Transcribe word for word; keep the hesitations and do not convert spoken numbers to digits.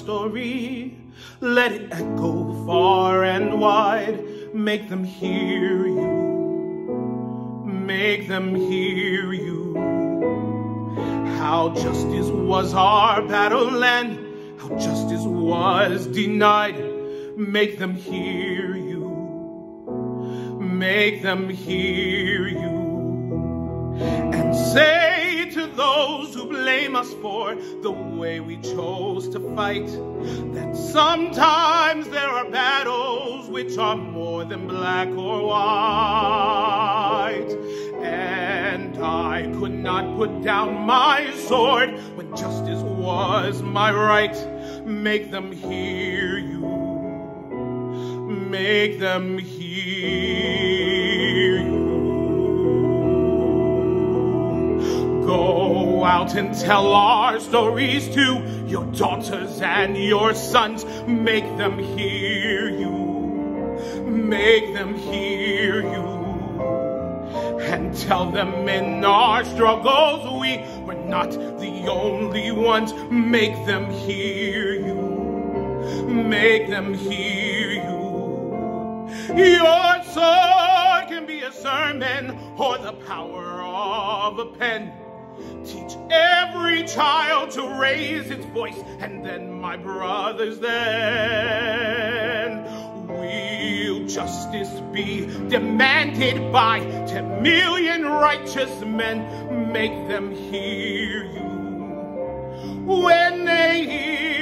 story. Let it echo far and wide. Make them hear you. Make them hear you. How justice was our battle and how justice was denied. Make them hear you. Make them hear you. And say to those who blame us for the way we chose to fight, that sometimes there are battles which are more than black or white. And I could not put down my sword when justice was my right. Make them hear you. Make them hear you. Go out and tell our stories to your daughters and your sons. Make them hear you. Make them hear you. And tell them in our struggles we were not the only ones. Make them hear you. Make them hear you. Your sword can be a sermon or the power of a pen. Teach every child to raise its voice, and then, my brothers, then will justice be demanded by ten million righteous men. Make them hear you. When they hear